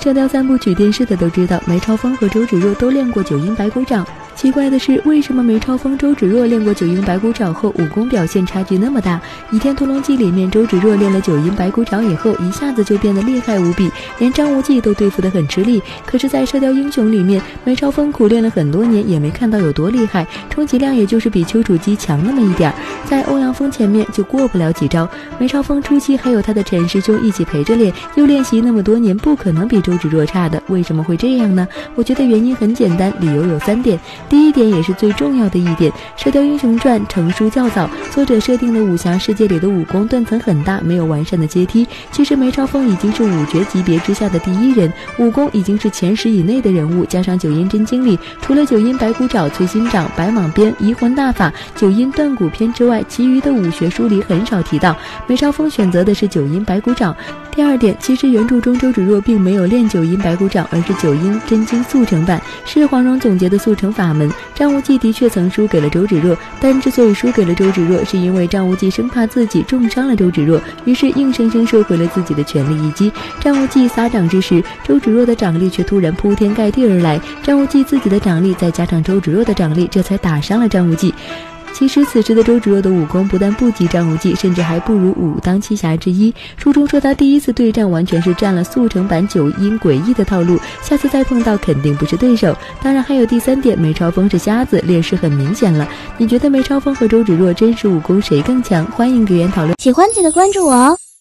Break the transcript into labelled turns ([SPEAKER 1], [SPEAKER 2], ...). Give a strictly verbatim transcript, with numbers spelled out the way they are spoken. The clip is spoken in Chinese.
[SPEAKER 1] 射雕三部曲电视的都知道，梅超风和周芷若都练过九阴白骨爪。奇怪的是，为什么梅超风、周芷若练过九阴白骨爪后，武功表现差距那么大？《倚天屠龙记》里面，周芷若练了九阴白骨爪以后，一下子就变得厉害无比，连张无忌都对付得很吃力。可是，在《射雕英雄》里面，梅超风苦练了很多年，也没看到有多厉害，充其量也就是比丘处机强那么一点，在欧阳锋前面就过不了几招。梅超风初期还有他的陈师兄一起陪着练，又练习那么多年，不可能比周芷若差的。为什么会这样呢？我觉得原因很简单，理由有三点。第一点也是最重要的一点，《射雕英雄传》成书较早，作者设定的武侠世界里的武功断层很大，没有完善的阶梯。其实梅超风已经是五绝级别之下的第一人，武功已经是前十以内的人物，加上九阴真经里除了九阴白骨爪、摧心掌、白蟒鞭、移魂大法、九阴断骨篇之外，其余的武学书里很少提到。梅超风选择的是九阴白骨爪。第二点，其实原著中周芷若并没有练九阴白骨掌，而是九阴真经速成版，是黄蓉总结的速成法门。张无忌的确曾输给了周芷若，但之所以输给了周芷若，是因为张无忌生怕自己重伤了周芷若，于是硬生生收回了自己的全力一击。张无忌撒掌之时，周芷若的掌力却突然铺天盖地而来，张无忌自己的掌力再加上周芷若的掌力，这才打伤了张无忌。其实此时的周芷若的武功不但不及张无忌，甚至还不如武当七侠之一。书中说他第一次对战完全是占了速成版九阴诡异的套路，下次再碰到肯定不是对手。当然还有第三点，梅超风是瞎子，劣势很明显了。你觉得梅超风和周芷若真实武功谁更强？欢迎留言讨论。
[SPEAKER 2] 喜欢记得关注我哦。